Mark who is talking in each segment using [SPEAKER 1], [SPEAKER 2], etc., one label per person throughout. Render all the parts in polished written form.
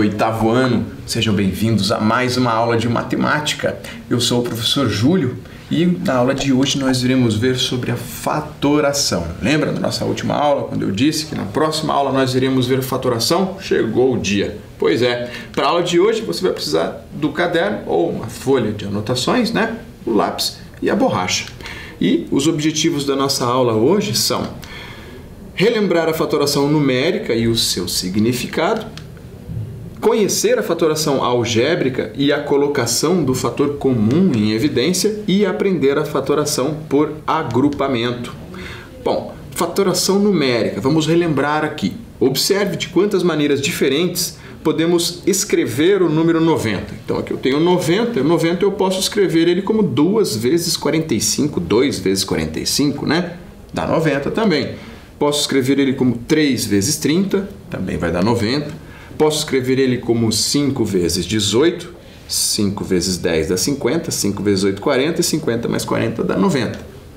[SPEAKER 1] do 8º ano, sejam bem-vindos a mais uma aula de matemática. Eu sou o professor Júlio e na aula de hoje nós iremos ver sobre a fatoração. Lembra da nossa última aula, quando eu disse que na próxima aula nós iremos ver fatoração? Chegou o dia. Pois é, para a aula de hoje você vai precisar do caderno ou uma folha de anotações, né? O lápis e a borracha. E os objetivos da nossa aula hoje são relembrar a fatoração numérica e o seu significado, conhecer a fatoração algébrica e a colocação do fator comum em evidência e aprender a fatoração por agrupamento. Bom, fatoração numérica, vamos relembrar aqui. Observe de quantas maneiras diferentes podemos escrever o número 90. Então aqui eu tenho 90, e 90 eu posso escrever ele como 2 vezes 45, 2 vezes 45, né? Dá 90 também. Posso escrever ele como 3 vezes 30, também vai dar 90. Posso escrever ele como 5 vezes 18, 5 vezes 10 dá 50, 5 vezes 8, 40, e 50 mais 40 dá 90.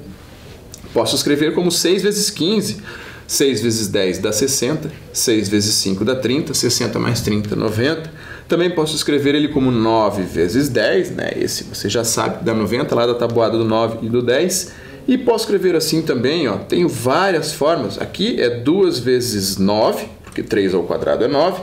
[SPEAKER 1] Posso escrever como 6 vezes 15, 6 vezes 10 dá 60, 6 vezes 5 dá 30, 60 mais 30, 90. Também posso escrever ele como 9 vezes 10, né? Esse você já sabe, dá 90, lá da tabuada do 9 e do 10. E posso escrever assim também, ó, tenho várias formas. Aqui é 2 vezes 9, porque 3 ao quadrado é 9.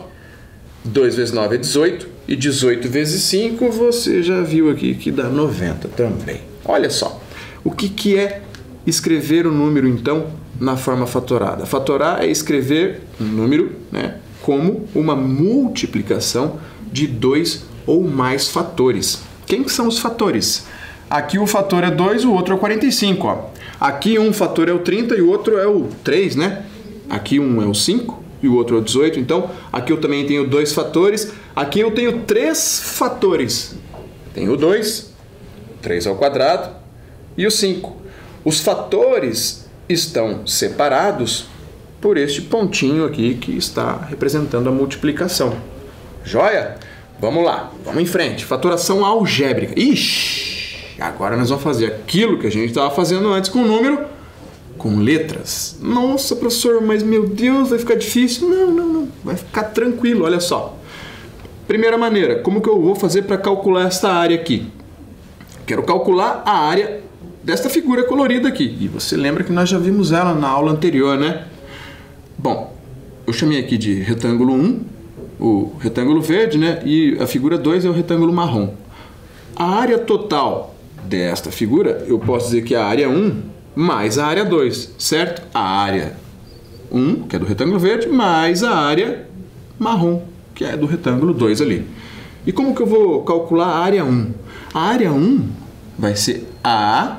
[SPEAKER 1] 2 vezes 9 é 18. E 18 vezes 5 você já viu aqui que dá 90 também. Olha só, o que é escrever o número, então, na forma fatorada? Fatorar é escrever um número, né, como uma multiplicação de 2 ou mais fatores. Quem são os fatores? Aqui o fator é 2, o outro é o 45. Ó. Aqui um fator é o 30 e o outro é o 3, né? Aqui um é o 5 e o outro é o 18. Então, aqui eu também tenho 2 fatores. Aqui eu tenho 3 fatores. Tenho o 2, 3 ao quadrado e o 5. Os fatores estão separados por este pontinho aqui que está representando a multiplicação. Joia? Vamos lá, vamos em frente. Fatoração algébrica. Ixi! Agora nós vamos fazer aquilo que a gente estava fazendo antes com o número, com letras. Nossa, professor, mas meu Deus, vai ficar difícil. Não, vai ficar tranquilo, olha só. Primeira maneira, como que eu vou fazer para calcular esta área aqui? Quero calcular a área desta figura colorida aqui. E você lembra que nós já vimos ela na aula anterior, né? Bom, eu chamei aqui de retângulo 1, o retângulo verde, né? E a figura 2 é o retângulo marrom. A área total desta figura, eu posso dizer que é a área 1 mais a área 2, certo? A área 1, que é do retângulo verde, mais a área marrom, que é do retângulo 2 ali. E como que eu vou calcular a área 1? A área 1 vai ser A,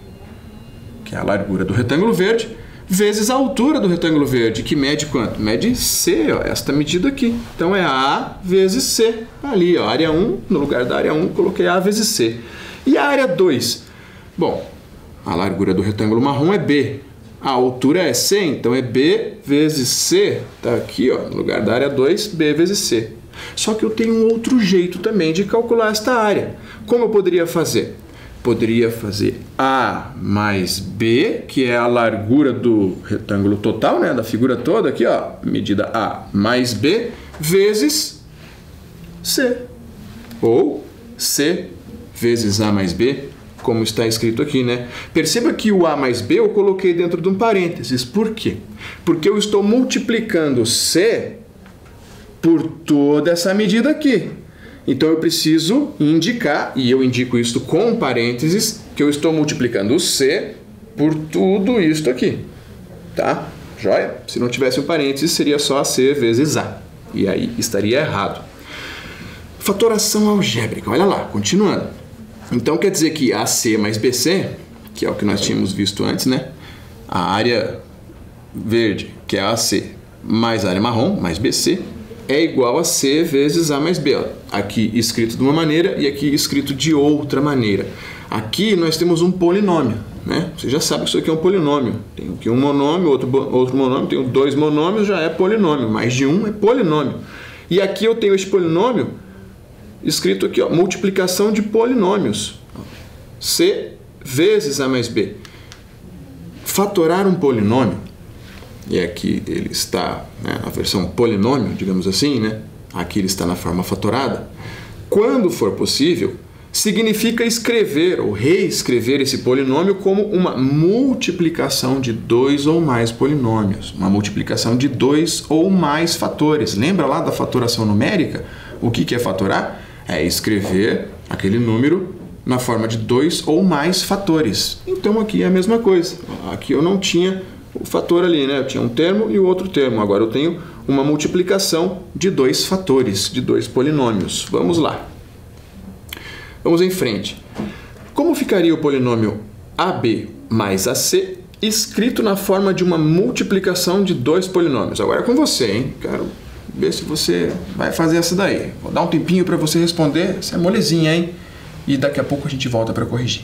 [SPEAKER 1] que é a largura do retângulo verde, vezes a altura do retângulo verde, que mede quanto? Mede C, ó, esta medida aqui. Então é A vezes C. Ali, ó, área 1, no lugar da área 1, coloquei A vezes C. E a área 2? Bom, a largura do retângulo marrom é B. A altura é C, então é B vezes C. Tá aqui, ó, no lugar da área 2, B vezes C. Só que eu tenho um outro jeito também de calcular esta área. Como eu poderia fazer? Poderia fazer A mais B, que é a largura do retângulo total, né, da figura toda aqui, ó, medida A mais B, vezes C. Ou C vezes A mais B, como está escrito aqui, né? Perceba que o A mais B eu coloquei dentro de um parênteses. Por quê? Porque eu estou multiplicando C por toda essa medida aqui. Então eu preciso indicar, e eu indico isso com parênteses, que eu estou multiplicando o C por tudo isto aqui. Tá? Joia? Se não tivesse um parênteses, seria só C vezes A. E aí estaria errado. Fatoração algébrica. Olha lá, continuando. Então quer dizer que AC mais BC, que é o que nós tínhamos visto antes, né? A área verde, que é AC, mais a área marrom, mais BC, é igual a C vezes A mais B. Ó. Aqui escrito de uma maneira e aqui escrito de outra maneira. Aqui nós temos um polinômio, né? Você já sabe que isso aqui é um polinômio. Tem aqui um monômio, outro monômio, tenho 2 monômios, já é polinômio. Mais de um é polinômio. E aqui eu tenho esse polinômio escrito aqui, ó, multiplicação de polinômios. C vezes A mais B. Fatorar um polinômio, e aqui ele está, né, a versão polinômio, digamos assim, né? aqui ele está na forma fatorada, quando for possível, significa escrever ou reescrever esse polinômio como uma multiplicação de 2 ou mais polinômios, uma multiplicação de 2 ou mais fatores. Lembra lá da fatoração numérica? O que é fatorar? É escrever aquele número na forma de 2 ou mais fatores. Então aqui é a mesma coisa. Aqui eu não tinha o fator ali, né? Eu tinha um termo e o outro termo. Agora eu tenho uma multiplicação de 2 fatores, de 2 polinômios. Vamos lá. Vamos em frente. Como ficaria o polinômio AB mais AC escrito na forma de uma multiplicação de 2 polinômios? Agora é com você, hein? Quero ver se você vai fazer essa daí. Vou dar um tempinho para você responder. Essa é molezinha, hein? E daqui a pouco a gente volta para corrigir.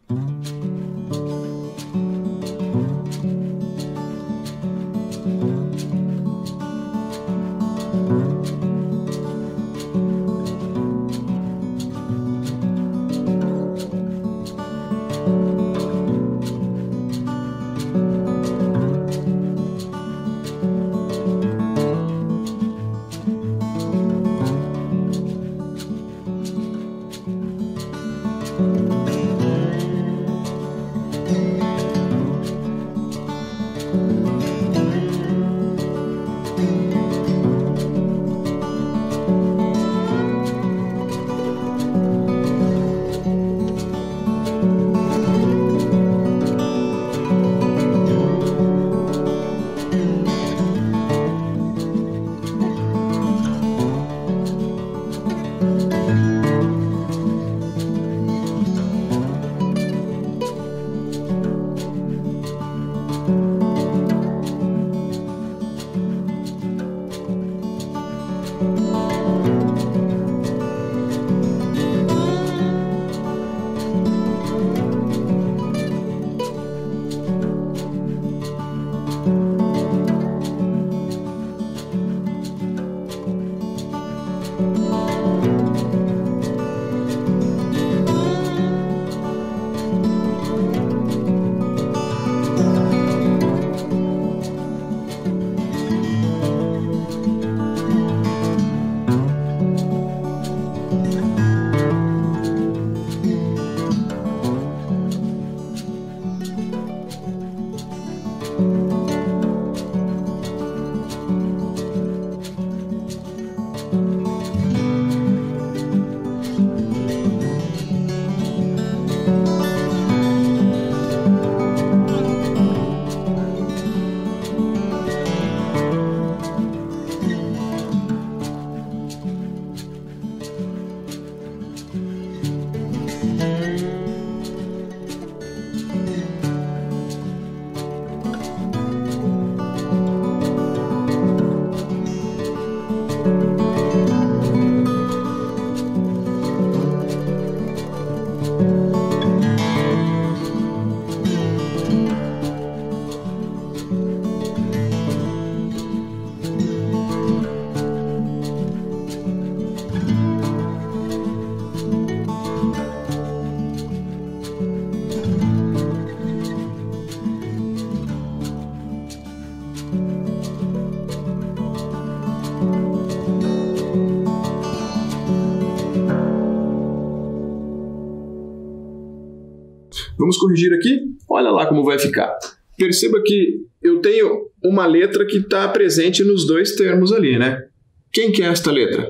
[SPEAKER 1] Vamos corrigir aqui? Olha lá como vai ficar. Perceba que eu tenho uma letra que está presente nos dois termos ali, né? Quem que é esta letra?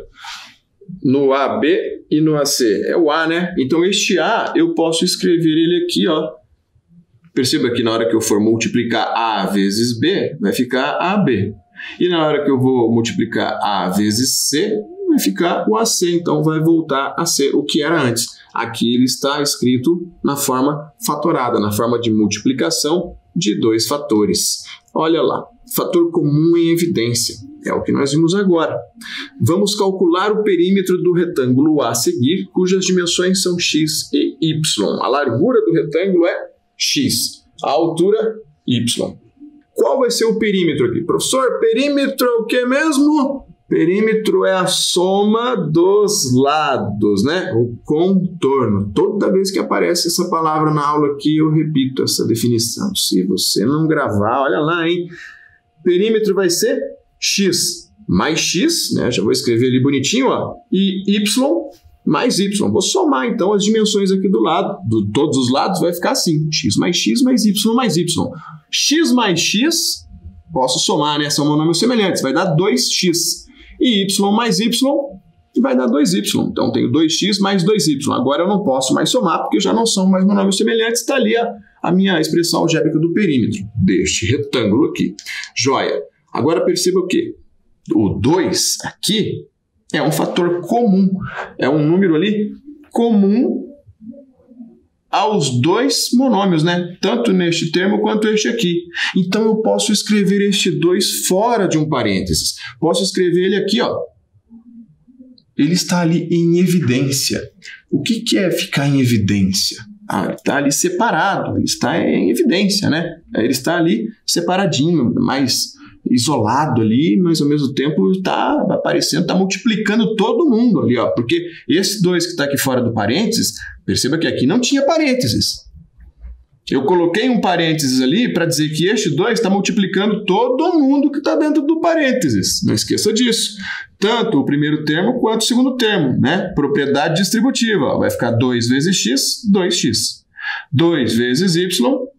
[SPEAKER 1] No AB e no AC. É o A, né? Então este A eu posso escrever ele aqui, ó. Perceba que na hora que eu for multiplicar A vezes B, vai ficar AB. E na hora que eu vou multiplicar A vezes C, vai ficar o AC. Então vai voltar a ser o que era antes. Aqui ele está escrito na forma fatorada, na forma de multiplicação de dois fatores. Olha lá, fator comum em evidência. É o que nós vimos agora. Vamos calcular o perímetro do retângulo A a seguir, cujas dimensões são x e y. A largura do retângulo é x, a altura y. Qual vai ser o perímetro aqui? Professor, perímetro é o que mesmo? Perímetro é a soma dos lados, né? O contorno. Toda vez que aparece essa palavra na aula aqui, eu repito essa definição. Se você não gravar, olha lá, hein? Perímetro vai ser x. mais x, né? Já vou escrever ali bonitinho, ó, e y mais y. Vou somar, então, as dimensões aqui do lado, de todos os lados, vai ficar assim, x mais y mais y. X mais x, posso somar, né? São monômios semelhantes, vai dar 2x. E y mais y vai dar 2y. Então, tenho 2x mais 2y. Agora eu não posso mais somar, porque já não são mais monômios semelhantes. Está ali a minha expressão algébrica do perímetro deste retângulo aqui. Joia. Agora perceba o quê? O 2 aqui é um fator comum. É um número ali comum aos dois monômios, né? Tanto neste termo quanto este aqui. Então, eu posso escrever este 2 fora de um parênteses. Posso escrever ele aqui, ó. Ele está ali em evidência. O que é ficar em evidência? Ele está ali separado, ele está em evidência, né? Ele está ali separadinho, mais isolado ali, mas ao mesmo tempo está aparecendo, está multiplicando todo mundo ali, ó. Porque esse 2 que está aqui fora do parênteses, perceba que aqui não tinha parênteses. Eu coloquei um parênteses ali para dizer que este 2 está multiplicando todo mundo que está dentro do parênteses. Não esqueça disso. Tanto o primeiro termo quanto o segundo termo, né? Propriedade distributiva. Vai ficar 2 vezes x, 2x. 2 vezes y,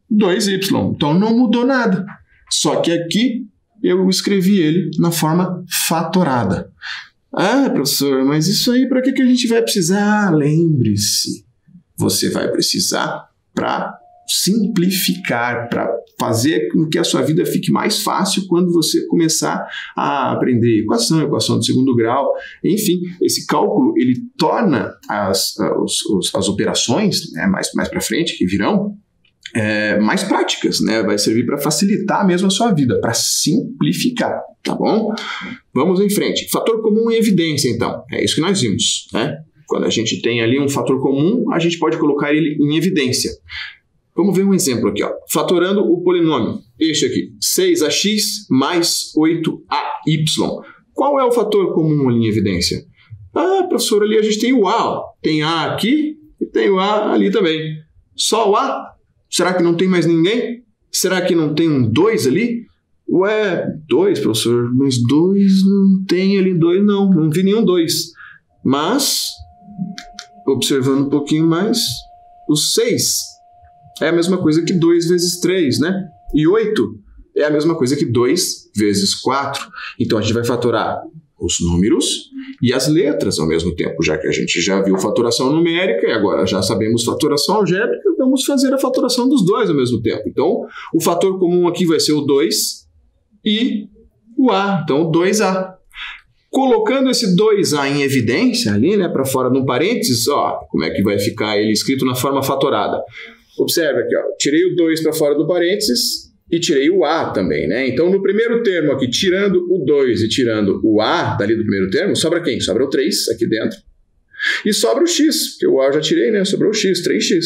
[SPEAKER 1] 2y. Então não mudou nada. Só que aqui eu escrevi ele na forma fatorada. Ah, professor, mas isso aí para que a gente vai precisar? Lembre-se, você vai precisar para simplificar, para fazer com que a sua vida fique mais fácil quando você começar a aprender equação de segundo grau. Enfim, esse cálculo ele torna as operações, né, mais para frente, que virão, mais práticas, né? Vai servir para facilitar mesmo a sua vida, para simplificar, tá bom? Vamos em frente. Fator comum em evidência, então. É isso que nós vimos, né? Quando a gente tem ali um fator comum, a gente pode colocar ele em evidência. Vamos ver um exemplo aqui, ó. Fatorando o polinômio, este aqui, 6ax mais 8ay. Qual é o fator comum ali em evidência? Ah, professor, ali a gente tem o a, ó. Tem a aqui e tem o a ali também. Só o a? Será que não tem mais ninguém? Será que não tem um 2 ali? Ué, 2, professor, mas 2 não tem ali 2, não vi nenhum 2. Mas, observando um pouquinho mais, o 6 é a mesma coisa que 2 vezes 3, né? E 8 é a mesma coisa que 2 vezes 4. Então, a gente vai fatorar os números e as letras ao mesmo tempo, já que a gente já viu fatoração numérica e agora já sabemos fatoração algébrica, vamos fazer a fatoração dos dois ao mesmo tempo. Então, o fator comum aqui vai ser o 2 e o a, então 2a. Colocando esse 2a em evidência ali, né, para fora de um parênteses, ó, como é que vai ficar ele escrito na forma fatorada? Observe aqui, ó, tirei o 2 para fora do parênteses e tirei o a também, né? Então, no primeiro termo aqui, tirando o 2 e tirando o a dali do primeiro termo, sobra quem? Sobra o 3 aqui dentro. E sobra o x, porque o a eu já tirei, né? Sobrou o x, 3x.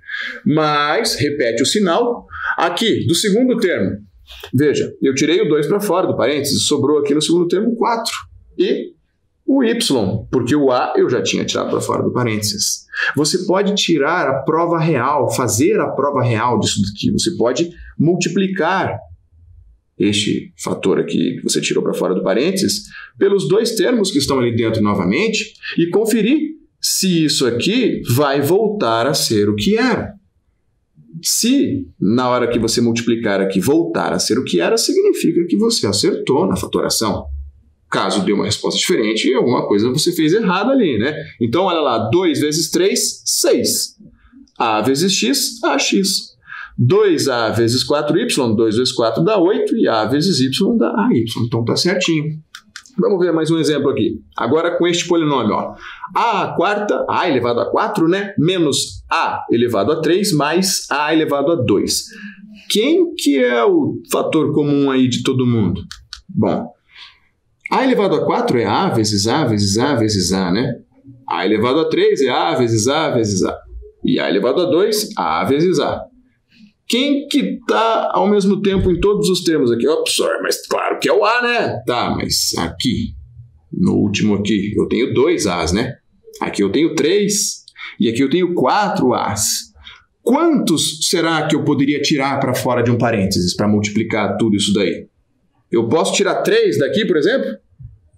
[SPEAKER 1] Mas, repete o sinal, aqui, do segundo termo. Veja, eu tirei o 2 para fora do parênteses, sobrou aqui no segundo termo 4. E o y, porque o a eu já tinha tirado para fora do parênteses. Você pode tirar a prova real, fazer a prova real disso daqui. Você pode multiplicar este fator aqui que você tirou para fora do parênteses pelos dois termos que estão ali dentro novamente e conferir se isso aqui vai voltar a ser o que era. Se, na hora que você multiplicar aqui, voltar a ser o que era, significa que você acertou na fatoração. Caso dê uma resposta diferente, alguma coisa você fez errado ali, né? Então, olha lá, 2 vezes 3, 6. A vezes x, ax. 2a vezes 4y, 2 vezes 4 dá 8, e a vezes y dá ay. Então, tá certinho. Vamos ver mais um exemplo aqui. Agora com este polinômio, ó. A quarta, a elevado a 4, né? Menos a elevado a 3, mais a elevado a 2. Quem que é o fator comum aí de todo mundo? Bom, a elevado a 4 é a vezes a vezes a vezes a, né? A elevado a 3 é a vezes a vezes a. E a elevado a 2, a vezes a. Quem que está ao mesmo tempo em todos os termos aqui? Ó, professor, mas claro que é o a, né? Tá, mas aqui, no último aqui, eu tenho 2 a's, né? Aqui eu tenho 3 e aqui eu tenho 4 a's. Quantos será que eu poderia tirar para fora de um parênteses para multiplicar tudo isso daí? Eu posso tirar 3 daqui, por exemplo?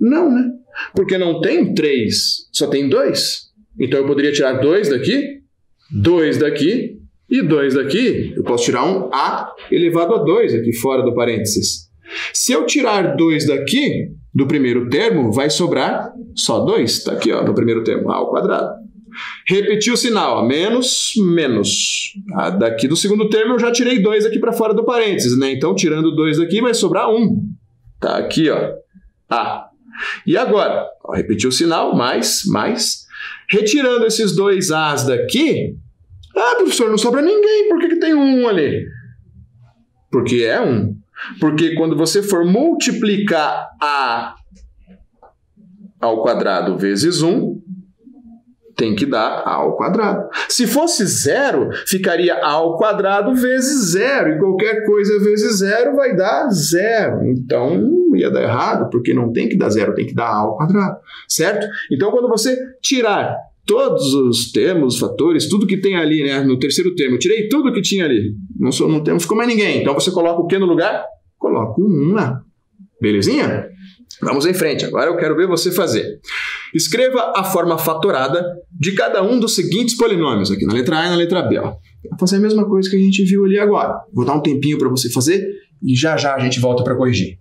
[SPEAKER 1] Não, né? Porque não tem 3, só tem 2. Então eu poderia tirar 2 daqui, 2 daqui e 2 daqui. Eu posso tirar um A elevado a 2 aqui fora do parênteses. Se eu tirar 2 daqui, do primeiro termo, vai sobrar só 2. Está aqui, ó, no primeiro termo, A ao quadrado. Repetir o sinal, ó, menos, menos. Daqui do segundo termo eu já tirei 2 aqui para fora do parênteses, né? Então, tirando 2 daqui, vai sobrar 1. Tá aqui, ó, A. E agora, ó, repetir o sinal, mais, mais. Retirando esses 2 A's daqui, professor, não sobra ninguém, por que tem um ali? Porque é 1. Porque quando você for multiplicar A ao quadrado vezes 1, tem que dar A ao quadrado. Se fosse 0, ficaria A ao quadrado vezes 0. E qualquer coisa vezes 0 vai dar 0. Então, ia dar errado, porque não tem que dar 0, tem que dar A ao quadrado. Certo? Então, quando você tirar todos os termos, fatores, tudo que tem ali, né? No terceiro termo, eu tirei tudo que tinha ali. Não ficou mais ninguém. Então, você coloca o que no lugar? Coloca o 1 lá. Belezinha? Vamos em frente. Agora eu quero ver você fazer. Escreva a forma fatorada de cada um dos seguintes polinômios, aqui na letra A e na letra B. Ó. Vou fazer a mesma coisa que a gente viu ali agora. Vou dar um tempinho para você fazer e já já a gente volta para corrigir.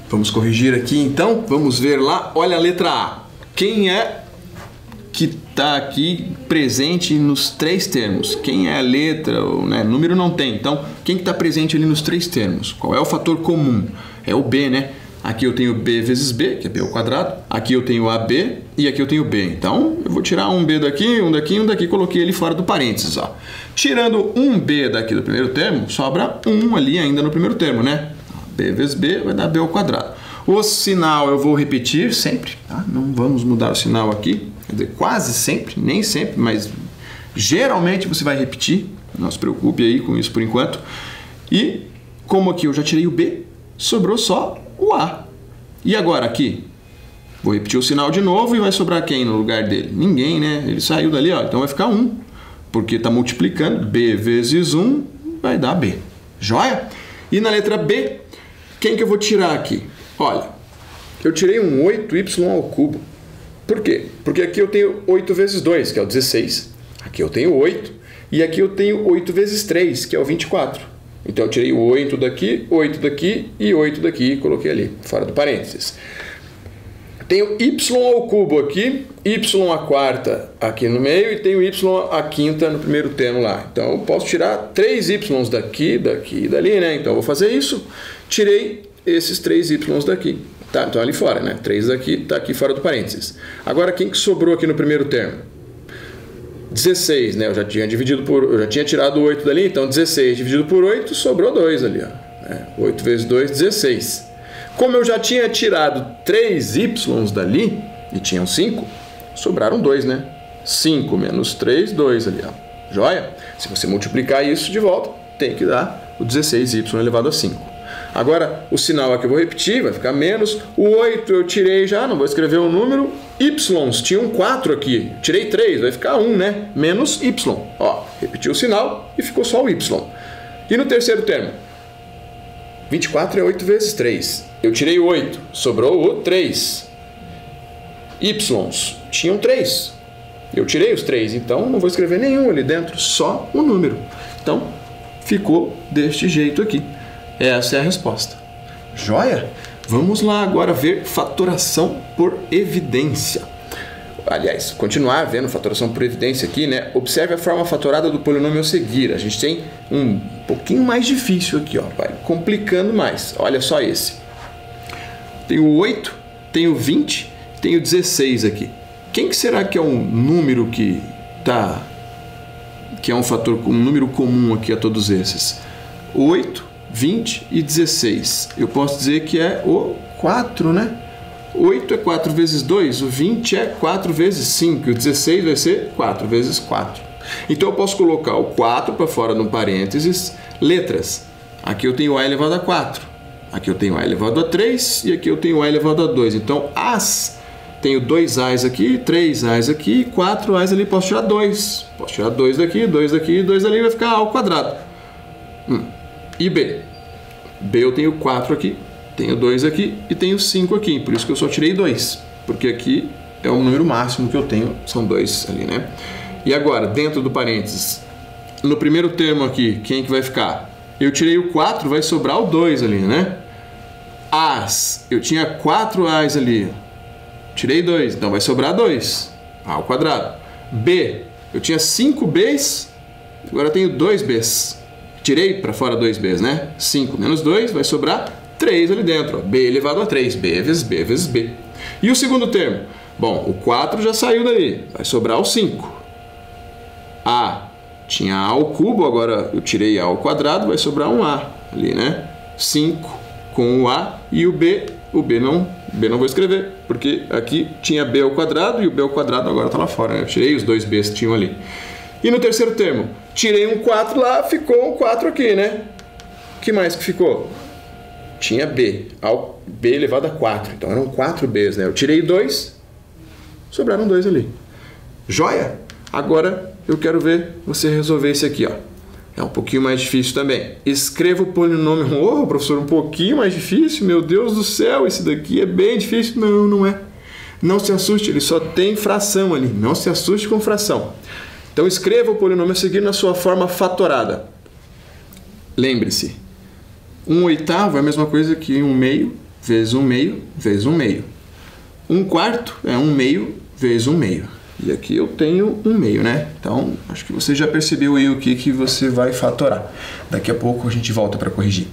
[SPEAKER 1] Vamos corrigir aqui então, vamos ver lá, olha a letra A. Quem é que está aqui presente nos três termos? Quem é a letra, né? Número não tem, então quem está presente ali nos três termos? Qual é o fator comum? É o B, né? Aqui eu tenho B vezes B, que é B ao quadrado, aqui eu tenho AB e aqui eu tenho B. Então eu vou tirar um B daqui, um daqui, um daqui, coloquei ele fora do parênteses, ó. Tirando um B daqui do primeiro termo, sobra um ali ainda no primeiro termo, né? B vezes B vai dar B ao quadrado. O sinal eu vou repetir sempre, tá? Não vamos mudar o sinal aqui, quer dizer, quase sempre, nem sempre, mas geralmente você vai repetir, não se preocupe aí com isso por enquanto. E como aqui eu já tirei o B, sobrou só o A. E agora aqui, vou repetir o sinal de novo e vai sobrar quem no lugar dele? Ninguém, né? Ele saiu dali, ó, então vai ficar 1, porque está multiplicando, B vezes 1 vai dar B. Joia? E na letra B, quem que eu vou tirar aqui? Olha, eu tirei um 8y ao cubo. Por quê? Porque aqui eu tenho 8 vezes 2, que é o 16. Aqui eu tenho 8. E aqui eu tenho 8 vezes 3, que é o 24. Então eu tirei o 8 daqui e 8 daqui e coloquei ali, fora do parênteses. Tenho y ao cubo aqui, y à quarta aqui no meio e tenho y à quinta no primeiro termo lá. Então eu posso tirar 3y daqui, daqui e dali, né? Então eu vou fazer isso. Tirei esses 3y daqui. Tá, então ali fora, né? 3 daqui, tá aqui fora do parênteses. Agora quem que sobrou aqui no primeiro termo? 16, né? Eu já tinha tirado 8 dali, então 16 dividido por 8, sobrou 2 ali, ó. 8 vezes 2, 16. Como eu já tinha tirado 3y dali, e tinham 5, sobraram 2, né? 5 menos 3, 2 ali, ó. Joia? Se você multiplicar isso de volta, tem que dar o 16y elevado a 5. Agora, o sinal aqui eu vou repetir, vai ficar menos. O 8 eu tirei já, não vou escrever o número. Y's, tinha um 4 aqui. Tirei 3, vai ficar 1, né? Menos y. Ó, repeti o sinal e ficou só o y. E no terceiro termo? 24 é 8 vezes 3. Eu tirei o 8, sobrou o 3. Y's, tinham 3. Eu tirei os 3, então não vou escrever nenhum ali dentro, só o número. Então, ficou deste jeito aqui. Essa é a resposta. Joia? Vamos lá agora ver fatoração por evidência. Aliás, continuar vendo fatoração por evidência aqui, né? Observe a forma fatorada do polinômio a seguir. A gente tem um pouquinho mais difícil aqui, ó. Vai complicando mais. Olha só esse. Tem o 8, tem o 20, tem o 16 aqui. Quem que será que é um número que é um número comum aqui a todos esses? 8, 20 e 16. Eu posso dizer que é o 4, né? 8 é 4 vezes 2, o 20 é 4 vezes 5, e o 16 vai ser 4 vezes 4. Então eu posso colocar o 4 para fora no parênteses, letras. Aqui eu tenho A elevado a 4, aqui eu tenho A elevado a 3 e aqui eu tenho A elevado a 2. Então tenho 2 A's aqui, 3 A's aqui, 4 A's ali, posso tirar 2. Posso tirar 2 daqui, 2 daqui, 2 ali, vai ficar A ao quadrado. E B? B eu tenho 4 aqui, tenho 2 aqui e tenho 5 aqui. Por isso que eu só tirei 2, porque aqui é o número máximo que eu tenho, são 2 ali, né? E agora, dentro do parênteses, no primeiro termo aqui, quem que vai ficar? Eu tirei o 4, vai sobrar o 2 ali, né? A's, eu tinha 4 A's ali, tirei 2, então vai sobrar 2, A ao quadrado. B, eu tinha 5 B's, agora eu tenho 2 B's. Tirei para fora 2 B's, né? 5 menos 2 vai sobrar 3 ali dentro. Ó. B elevado a 3. B vezes B vezes B. E o segundo termo? Bom, o 4 já saiu daí. Vai sobrar o 5. A. Tinha A ao cubo, agora eu tirei A ao quadrado, vai sobrar um A ali, né? 5 com o A e o B. O B não vou escrever, porque aqui tinha B ao quadrado e o B ao quadrado agora está lá fora. Né? Eu tirei os 2 B's que tinham ali. E no terceiro termo? Tirei um 4 lá, ficou um 4 aqui, né? O que mais que ficou? Tinha B, B elevado a 4. Então eram 4 B's, né? Eu tirei 2, sobraram 2 ali. Joia? Agora eu quero ver você resolver esse aqui, ó. É um pouquinho mais difícil também. Escreva o polinômio. Oh, professor, um pouquinho mais difícil? Meu Deus do céu, esse daqui é bem difícil. Não, não é. Não se assuste, ele só tem fração ali. Não se assuste com fração. Então escreva o polinômio a seguir na sua forma fatorada. Lembre-se, 1/8 é a mesma coisa que 1/2 vezes 1 meio vezes 1 meio. 1 quarto é 1 meio vezes 1 meio. E aqui eu tenho 1 meio, né? Então, acho que você já percebeu aí o que você vai fatorar. Daqui a pouco a gente volta para corrigir.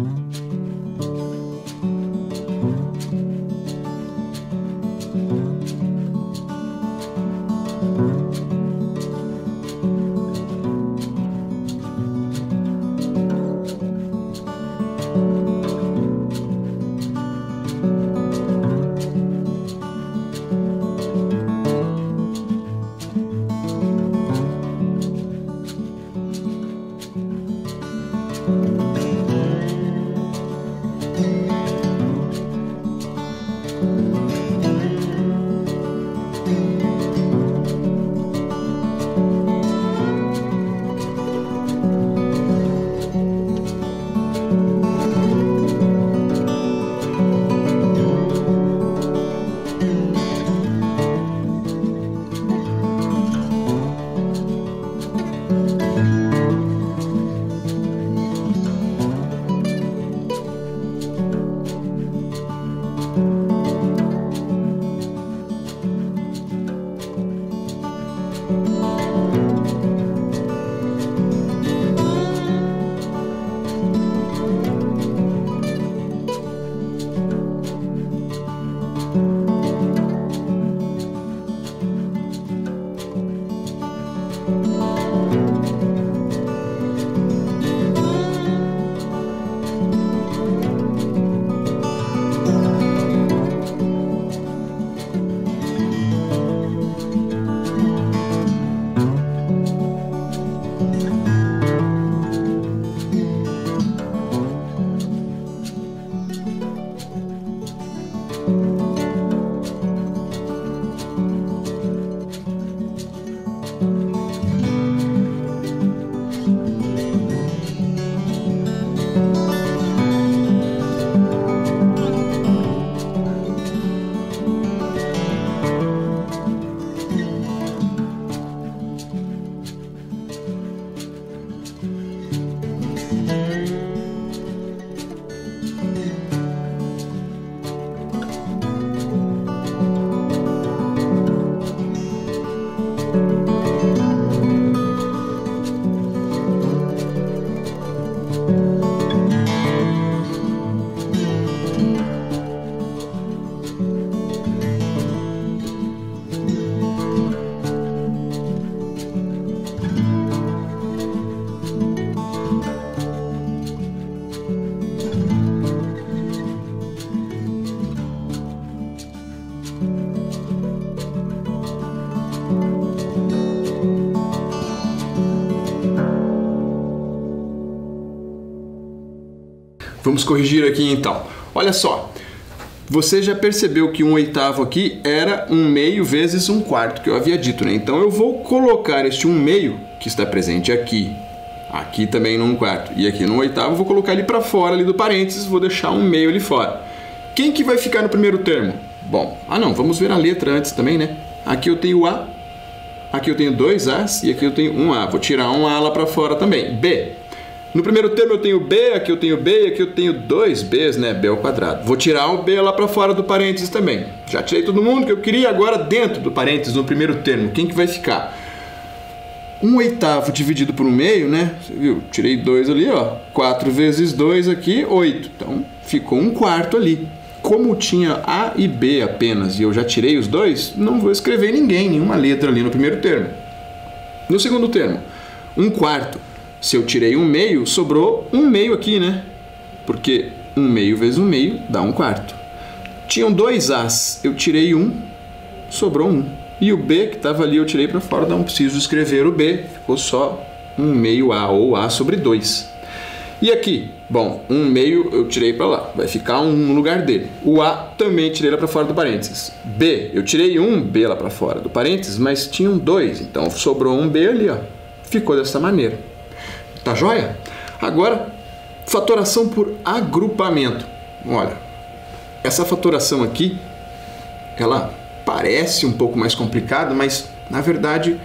[SPEAKER 1] Vamos corrigir aqui então. Olha só, você já percebeu que 1/8 aqui era 1 meio vezes 1 quarto, que eu havia dito, né? Então eu vou colocar este 1 meio, que está presente aqui, aqui também no 1 quarto e aqui no 1/8, vou colocar ele para fora ali do parênteses, vou deixar 1 meio ali fora. Quem que vai ficar no primeiro termo? Bom, vamos ver a letra antes também, né? Aqui eu tenho A, aqui eu tenho 2 As e aqui eu tenho 1 A. Vou tirar 1 A lá para fora também. B. No primeiro termo eu tenho B, aqui eu tenho B e aqui eu tenho 2 Bs, né? B ao quadrado. Vou tirar o B lá para fora do parênteses também. Já tirei todo mundo que eu queria, agora dentro do parênteses, no primeiro termo. Quem que vai ficar? 1/8 dividido por 1 meio, né? Você viu? Tirei 2 ali, ó. 4 vezes 2 aqui, 8. Então, ficou 1 quarto ali. Como tinha A e B apenas e eu já tirei os dois, não vou escrever nenhuma letra ali no primeiro termo. No segundo termo, 1 quarto. Se eu tirei 1 meio, sobrou 1 meio aqui, né? Porque 1 meio vezes 1 meio dá 1 quarto. Tinham 2 As, eu tirei 1, sobrou 1. E o B que estava ali eu tirei para fora, não preciso escrever o B, ficou só 1 meio A ou A sobre 2. E aqui, bom, 1 meio eu tirei para lá, vai ficar 1 no lugar dele. O A também tirei lá para fora do parênteses. B, eu tirei 1 B lá para fora do parênteses, mas tinham 2, então sobrou 1 B ali, ó. Ficou dessa maneira. Tá joia? Agora, fatoração por agrupamento. Olha, essa fatoração aqui, ela parece um pouco mais complicada, mas na verdade,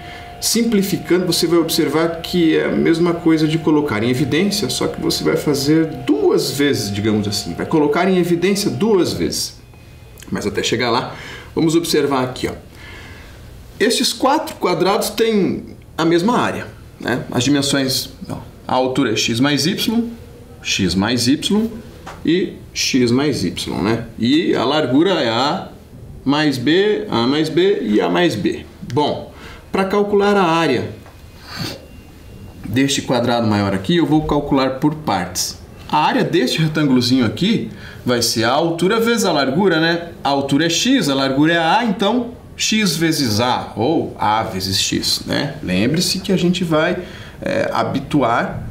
[SPEAKER 1] simplificando, você vai observar que é a mesma coisa de colocar em evidência, só que você vai fazer 2 duas vezes, digamos assim. Vai colocar em evidência duas vezes. Mas até chegar lá, vamos observar aqui, ó. Estes 4 quadrados têm a mesma área, né? As dimensões, ó, a altura é x mais y e x mais y, né? E a largura é a mais b e a mais b. Bom, para calcular a área deste quadrado maior aqui, eu vou calcular por partes. A área deste retângulozinho aqui vai ser a altura vezes a largura, né? A altura é x, a largura é a, então x vezes a, ou a vezes x, né? Lembre-se que a gente vai habituar,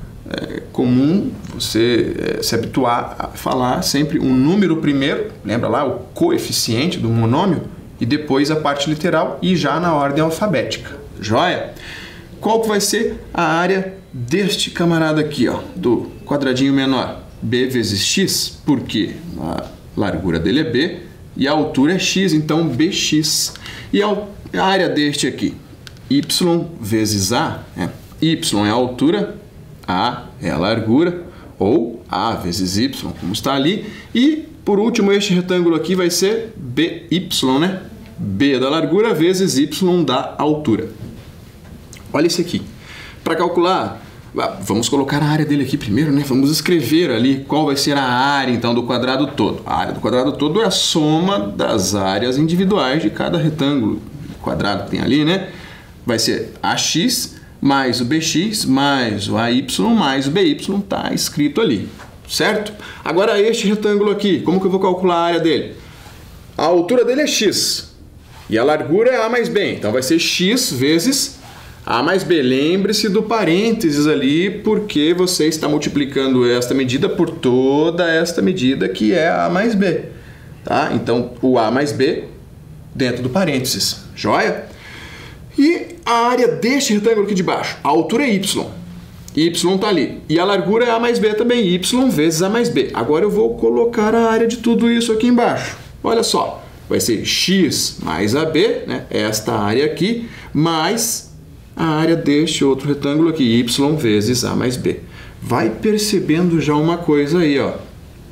[SPEAKER 1] comum você se habituar a falar sempre um número primeiro, lembra lá, o coeficiente do monômio, e depois a parte literal e já na ordem alfabética, joia? Qual que vai ser a área deste camarada aqui, ó, do quadradinho menor? B vezes x, porque a largura dele é b e a altura é x, então bx. E a área deste aqui? Y vezes a, y é a altura, a é a largura, ou a vezes y, como está ali. E, por último, este retângulo aqui vai ser by, né? B da largura vezes y da altura. Olha esse aqui. Para calcular, vamos colocar a área dele aqui primeiro, né? Vamos escrever ali qual vai ser a área, então, do quadrado todo. A área do quadrado todo é a soma das áreas individuais de cada retângulo quadrado que tem ali, né? Vai ser ax mais o bx mais o ay mais o by, tá escrito ali, certo? Agora este retângulo aqui, como que eu vou calcular a área dele? A altura dele é x e a largura é a mais b, então vai ser x vezes a mais b. Lembre-se do parênteses ali, porque você está multiplicando esta medida por toda esta medida que é a mais b, tá? Então o a mais b dentro do parênteses, joia? E a área deste retângulo aqui de baixo, a altura é y. Y está ali. E a largura é a mais b também, y vezes a mais b. Agora eu vou colocar a área de tudo isso aqui embaixo. Olha só, vai ser x mais ab, né? Esta área aqui, mais a área deste outro retângulo aqui, y vezes a mais b. Vai percebendo já uma coisa aí, ó.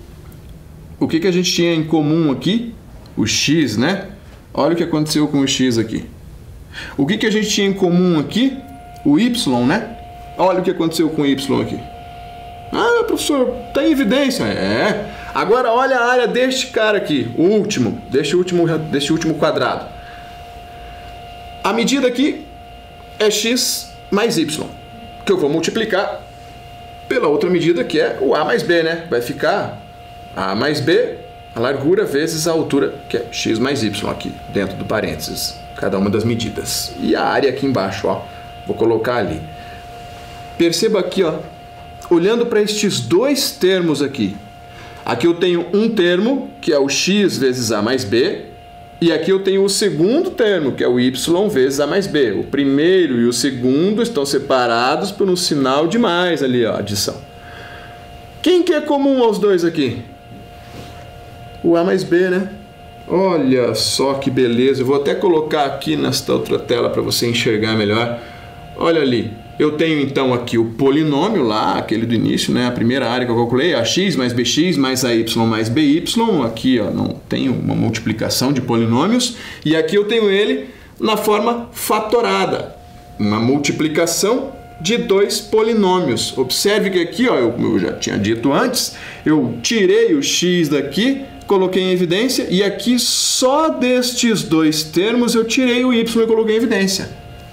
[SPEAKER 1] O que a gente tinha em comum aqui? O x, né? Olha o que aconteceu com o x aqui. O que a gente tinha em comum aqui? O y, né? Olha o que aconteceu com o y aqui. Ah, professor, está em evidência. É. Agora olha a área deste cara aqui, o último, deste último quadrado. A medida aqui é x mais y, que eu vou multiplicar pela outra medida que é o a mais b, né? Vai ficar a mais b, a largura vezes a altura, que é x mais y aqui, dentro do parênteses. Cada uma das medidas. E a área aqui embaixo, ó, vou colocar ali. Perceba aqui, ó, olhando para estes dois termos aqui. Aqui eu tenho um termo, que é o x vezes a mais b, e aqui eu tenho o segundo termo, que é o y vezes a mais b. O primeiro e o segundo estão separados por um sinal de mais ali, ó, adição. Quem que é comum aos dois aqui? O a mais b, né? Olha só que beleza, eu vou até colocar aqui nesta outra tela para você enxergar melhor. Olha ali, eu tenho então aqui o polinômio lá, aquele do início, né? A primeira área que eu calculei, ax mais bx mais ay mais by. Aqui, ó, não tem uma multiplicação de polinômios. E aqui eu tenho ele na forma fatorada, uma multiplicação de dois polinômios. Observe que aqui, ó, eu já tinha dito antes, eu tirei o x daqui, coloquei em evidência, e aqui só destes dois termos eu tirei o y e coloquei em evidência.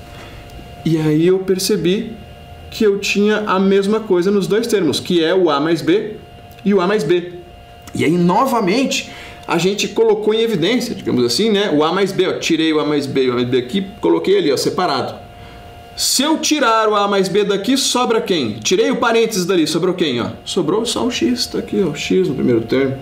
[SPEAKER 1] E aí eu percebi que eu tinha a mesma coisa nos dois termos, que é o a mais b e o a mais b. E aí, novamente, a gente colocou em evidência, digamos assim, né? O a mais b, ó, tirei o a mais b e o a mais b aqui, coloquei ali, ó, separado. Se eu tirar o a mais b daqui, sobra quem? Tirei o parênteses dali, sobrou quem? Ó? Sobrou só o x, tá aqui, ó, o x no primeiro termo.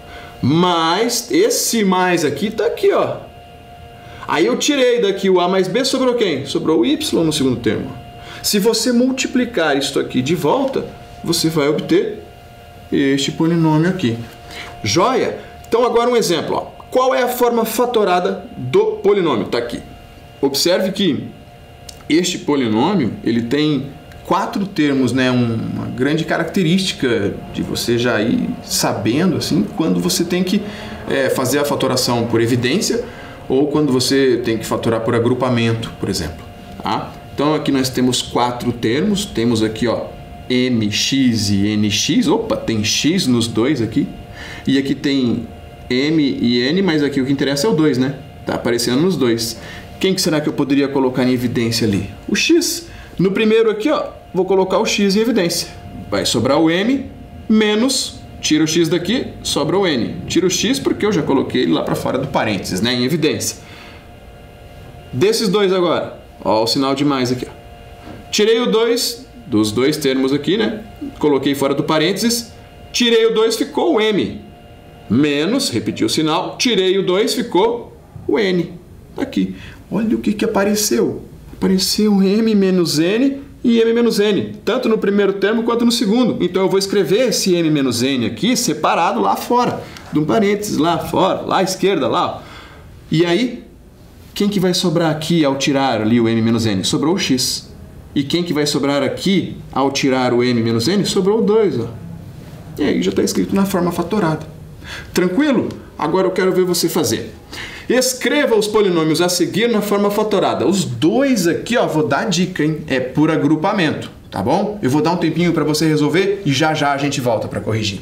[SPEAKER 1] Mas esse mais aqui tá aqui, ó. Aí eu tirei daqui o a mais b, sobrou quem? Sobrou o y no segundo termo. Se você multiplicar isso aqui de volta, você vai obter este polinômio aqui. Joia? Então agora um exemplo, ó. Qual é a forma fatorada do polinômio? Tá aqui. Observe que este polinômio, ele tem 4 termos, né? Uma grande característica de você já ir sabendo assim quando você tem que fazer a fatoração por evidência ou quando você tem que fatorar por agrupamento, por exemplo. Tá? Então aqui nós temos 4 termos, temos aqui ó, mx e nx, opa, tem x nos dois aqui, e aqui tem m e n, mas aqui o que interessa é o 2, né? Tá aparecendo nos dois. Quem que será que eu poderia colocar em evidência ali? O x. No primeiro aqui, ó, vou colocar o x em evidência. Vai sobrar o m menos, tira o x daqui, sobra o n. Tira o x porque eu já coloquei ele lá para fora do parênteses, né, em evidência. Desses dois agora, ó, o sinal de mais aqui, ó. Tirei o 2 dos dois termos aqui, né? Coloquei fora do parênteses, tirei o 2, ficou o m. Menos, repeti o sinal, tirei o 2, ficou o n. Aqui. Olha o que apareceu. Apareceu m menos n e m menos n, tanto no primeiro termo quanto no segundo. Então eu vou escrever esse m menos n aqui separado lá fora, de um parênteses lá fora, lá à esquerda, lá. E aí, quem que vai sobrar aqui ao tirar ali o m menos n? Sobrou o x. E quem que vai sobrar aqui ao tirar o m menos n? Sobrou o 2. Ó. E aí já está escrito na forma fatorada. Tranquilo? Agora eu quero ver você fazer. Escreva os polinômios a seguir na forma fatorada. Os dois aqui, ó, vou dar a dica, hein? É por agrupamento, tá bom? Eu vou dar um tempinho para você resolver e já já a gente volta para corrigir.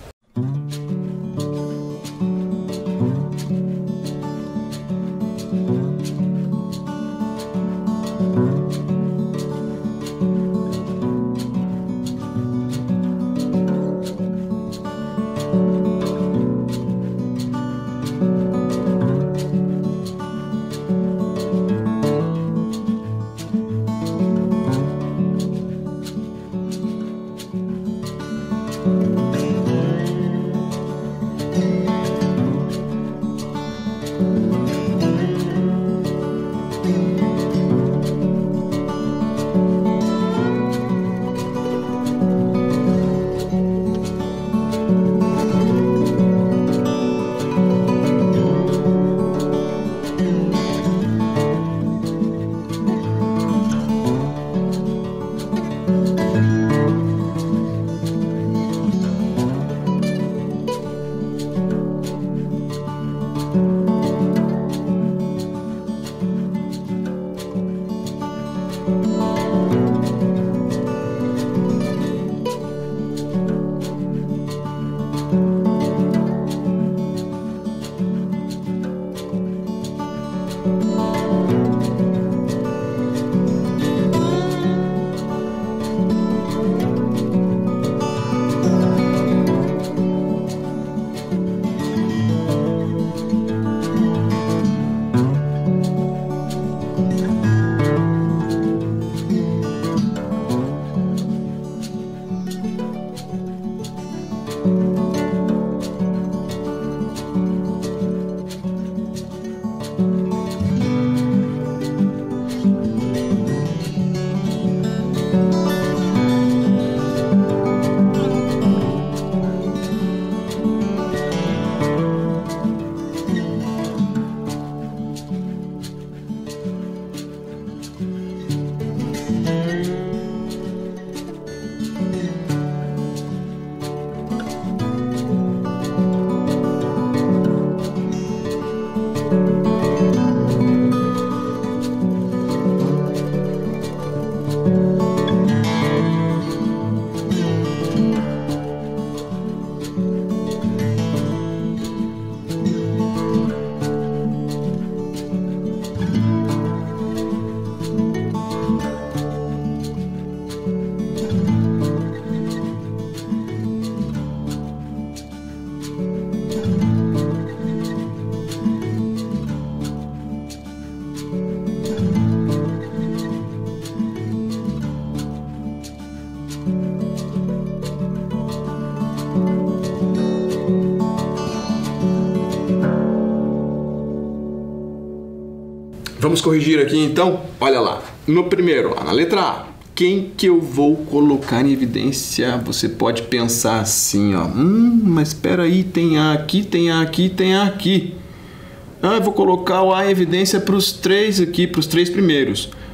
[SPEAKER 1] Vamos corrigir aqui então? Olha lá. No primeiro, na letra A, quem que eu vou colocar em evidência? Você pode pensar assim, ó. Mas espera aí, tem A aqui, tem A aqui, tem A aqui. Ah, eu vou colocar o A em evidência para os três aqui, para os três primeiros.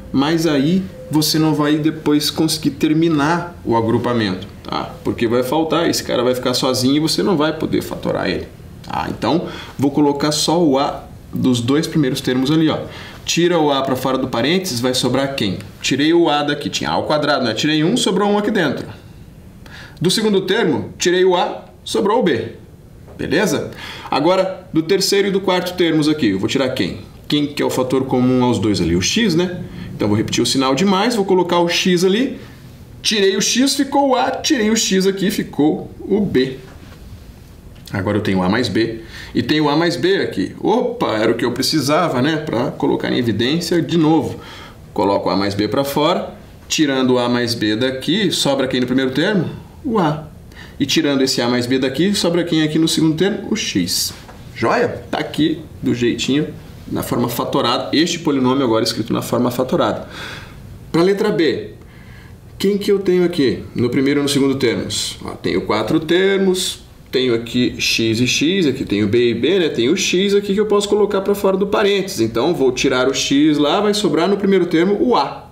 [SPEAKER 1] mas aí você não vai depois conseguir terminar o agrupamento, tá? Porque vai faltar, esse cara vai ficar sozinho e você não vai poder fatorar ele. Tá? Então, vou colocar só o A dos dois primeiros termos ali, ó. Tira o A para fora do parênteses, vai sobrar quem? Tirei o A daqui, tinha A ao quadrado, né? Tirei 1, sobrou 1 aqui dentro. Do segundo termo, tirei o A, sobrou o B. Beleza? Agora, do terceiro e do quarto termos aqui, eu vou tirar quem? Quem que é o fator comum aos dois ali? O x, né? Então, vou repetir o sinal de mais, vou colocar o x ali, tirei o x, ficou o A, tirei o x aqui, ficou o B. Agora eu tenho A mais B e tenho A mais B aqui. Opa, era o que eu precisava, né? Para colocar em evidência de novo. Coloco A mais B para fora, tirando o A mais B daqui, sobra quem no primeiro termo? O A. E tirando esse A mais B daqui, sobra quem aqui no segundo termo? O x. Joia? Tá aqui do jeitinho, na forma fatorada. Este polinômio agora escrito na forma fatorada. Para a letra B, quem que eu tenho aqui no primeiro e no segundo termos? Ó, tenho 4 termos. Tenho aqui x e x, aqui tenho b e b, né? Tenho o x aqui que eu posso colocar para fora do parênteses. Então, vou tirar o x lá, vai sobrar no primeiro termo o A.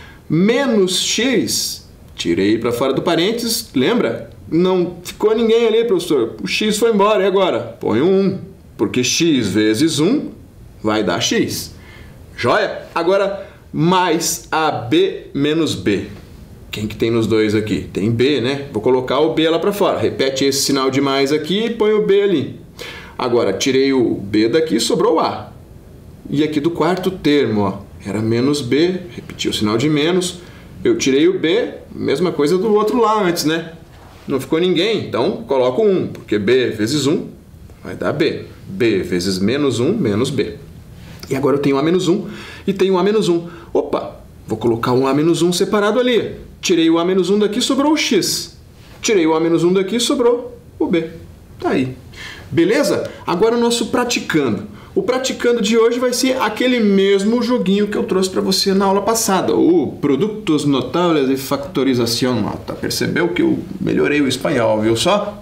[SPEAKER 1] Menos x, tirei para fora do parênteses, lembra? Não ficou ninguém ali, professor. O x foi embora, e agora? Põe um 1, porque x vezes 1 vai dar x. Joia? Agora, mais AB menos B. Quem que tem nos dois aqui? Tem B, né? Vou colocar o B lá para fora. Repete esse sinal de mais aqui e põe o B ali. Agora, tirei o B daqui, sobrou o A. E aqui do quarto termo, ó, era menos B, repeti o sinal de menos. Eu tirei o B, mesma coisa do outro lá antes, né? Não ficou ninguém, então coloco 1, porque B vezes 1 vai dar B. B vezes menos 1, menos B. E agora eu tenho A menos 1 e tenho A menos 1. Opa, vou colocar um A menos 1 separado ali. Tirei o A menos 1 daqui, sobrou o x. Tirei o A menos 1 daqui, sobrou o B. Tá aí. Beleza? Agora o nosso praticando. O praticando de hoje vai ser aquele mesmo joguinho que eu trouxe para você na aula passada. O Produtos Notáveis de Factorização. Tá, percebeu que eu melhorei o espanhol, viu só?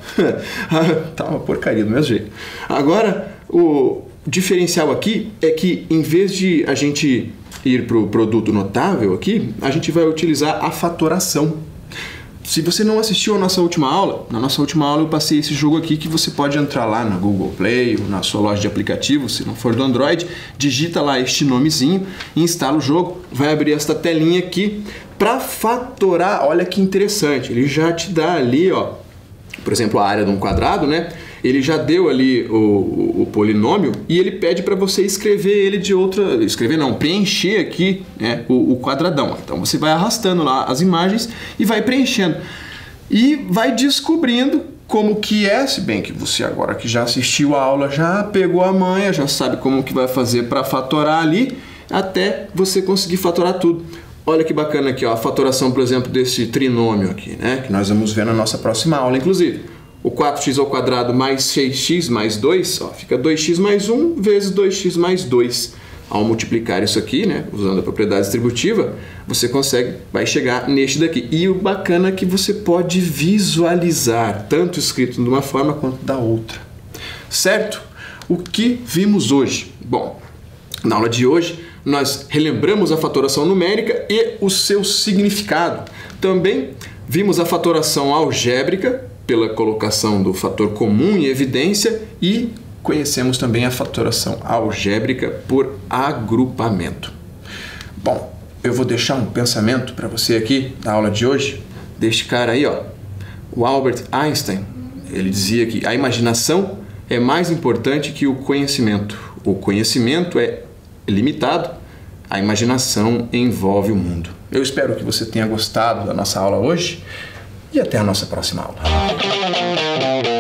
[SPEAKER 1] Tá uma porcaria do mesmo jeito. Agora, o diferencial aqui é que em vez de a gente ir para o produto notável aqui, a gente vai utilizar a fatoração. Se você não assistiu a nossa última aula, na nossa última aula eu passei esse jogo aqui que você pode entrar lá na Google Play ou na sua loja de aplicativos, se não for do Android, digita lá este nomezinho e instala o jogo, vai abrir esta telinha aqui para fatorar. Olha que interessante, ele já te dá ali, ó, por exemplo, a área de um quadrado, né? Ele já deu ali o polinômio e ele pede para você escrever ele de outra... Escrever não, preencher aqui, né, o quadradão. Então você vai arrastando lá as imagens e vai preenchendo. E vai descobrindo como que é, se bem que você agora que já assistiu a aula, já pegou a manha, já sabe como que vai fazer para fatorar ali, até você conseguir fatorar tudo. Olha que bacana aqui, ó, a fatoração, por exemplo, desse trinômio aqui, né, que nós vamos ver na nossa próxima aula, inclusive. O 4x ao quadrado mais 6x mais 2, ó, fica 2x mais 1 vezes 2x mais 2. Ao multiplicar isso aqui, né, usando a propriedade distributiva, você vai chegar neste daqui. E o bacana é que você pode visualizar, tanto escrito de uma forma quanto da outra. Certo? O que vimos hoje? Bom, na aula de hoje, nós relembramos a fatoração numérica e o seu significado. Também vimos a fatoração algébrica, pela colocação do fator comum em evidência, e conhecemos também a fatoração algébrica por agrupamento. Bom, eu vou deixar um pensamento para você aqui na aula de hoje, deste cara aí, ó, o Albert Einstein. Ele dizia que a imaginação é mais importante que o conhecimento. O conhecimento é limitado, a imaginação envolve o mundo. Eu espero que você tenha gostado da nossa aula hoje. E até a nossa próxima aula.